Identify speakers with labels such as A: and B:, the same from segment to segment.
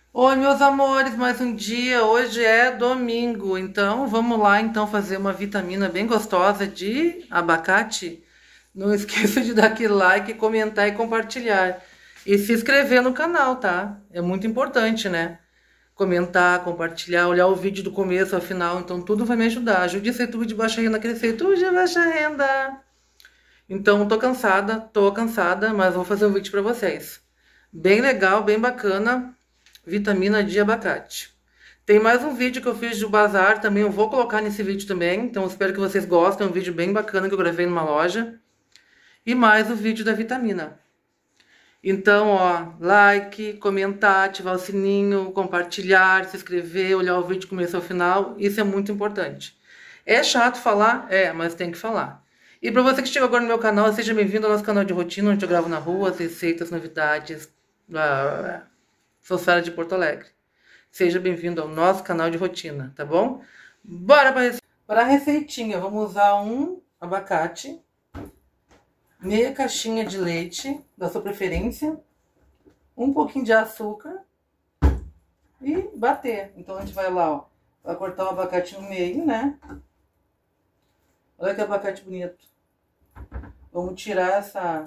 A: Oi, meus amores, mais um dia. Hoje é domingo, então vamos lá então fazer uma vitamina bem gostosa de abacate. Não esqueça de dar aquele like, comentar e compartilhar. E se inscrever no canal, tá? É muito importante, né? Comentar, compartilhar, olhar o vídeo do começo ao final, então tudo vai me ajudar. Ajude esse YouTube de baixa renda a crescer. YouTube de baixa renda. Então tô cansada, mas vou fazer um vídeo pra vocês. Bem legal, bem bacana. Vitamina de abacate. Tem mais um vídeo que eu fiz do bazar também, eu vou colocar nesse vídeo também. Então espero que vocês gostem, é um vídeo bem bacana que eu gravei numa loja. E mais o vídeo da vitamina. Então, ó, like, comentar, ativar o sininho, compartilhar, se inscrever, olhar o vídeo do começo ao final, isso é muito importante. É chato falar? É, mas tem que falar. E para você que chegou agora no meu canal, seja bem-vindo ao nosso canal de rotina, onde eu gravo na rua, as receitas, novidades. Sou Sara de Porto Alegre. Seja bem-vindo ao nosso canal de rotina, tá bom? Bora para a receitinha. Vamos usar um abacate, meia caixinha de leite, da sua preferência, um pouquinho de açúcar e bater. Então a gente vai lá, ó, vai cortar o abacate no meio, né? Olha que abacate bonito. Vamos tirar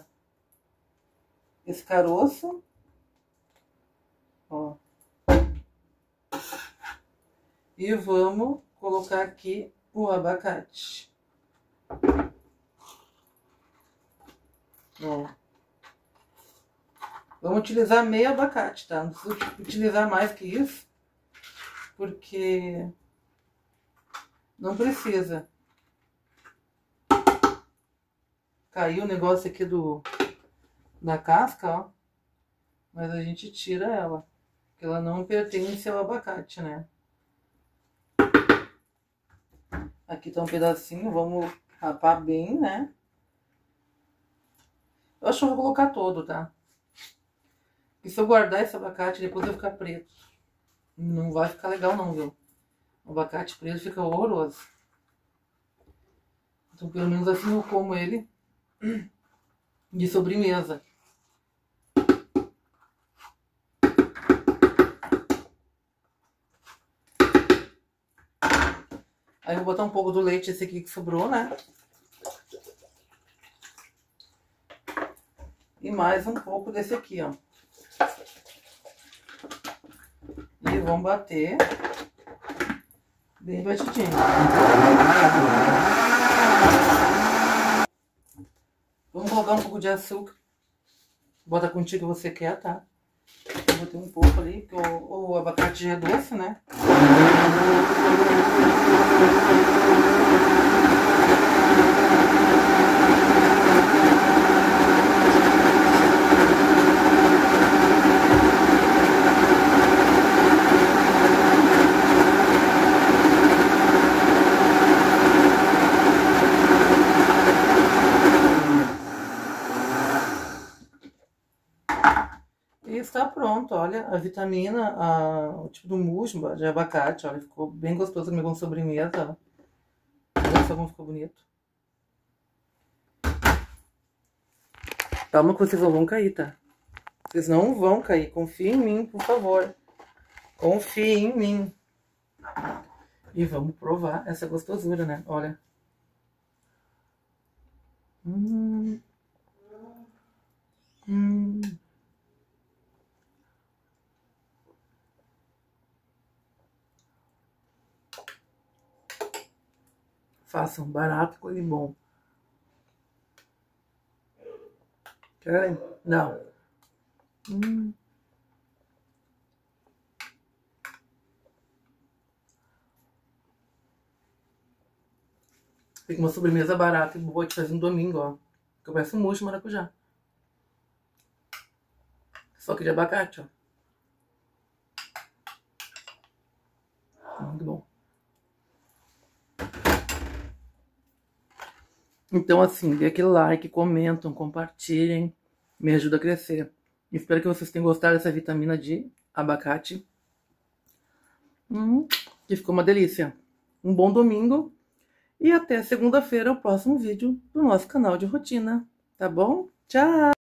A: esse caroço, ó. E vamos colocar aqui o abacate. Ó. Vamos utilizar meio abacate, tá? Não precisa utilizar mais que isso, porque não precisa. Caiu o negócio aqui da casca, ó. Mas a gente tira ela, porque ela não pertence ao abacate, né? Aqui tá um pedacinho, vamos rapar bem, né? Eu acho que eu vou colocar todo, tá? E se eu guardar esse abacate, depois vai ficar preto. Não vai ficar legal não, viu? O abacate preto fica horroroso. Então, pelo menos assim eu como ele de sobremesa. Aí eu vou botar um pouco do leite, esse aqui que sobrou, né? E mais um pouco desse aqui, ó. E vamos bater bem batidinho. Vamos colocar um pouco de açúcar. Bota a quantia que você quer, tá? Eu botei um pouco ali, porque o abacate já é doce, né? E está pronto, olha, a vitamina, o tipo do mousse de abacate, olha, ficou bem gostoso também com sobremesa, ó. Olha só como ficou bonito. Calma que vocês não vão cair, tá? Vocês não vão cair, confia em mim, por favor. Confie em mim. E vamos provar essa gostosura, né? Olha. Façam, barato e bom. Querem? Não. Fica uma sobremesa barata e boa de fazer no domingo, ó. Que parece um mousse de maracujá. Só que de abacate, ó. Muito bom. Então, assim, dê aquele like, comentam, compartilhem. Me ajuda a crescer. Espero que vocês tenham gostado dessa vitamina de abacate. Que ficou uma delícia. Um bom domingo. E até segunda-feira, o próximo vídeo do nosso canal de rotina. Tá bom? Tchau!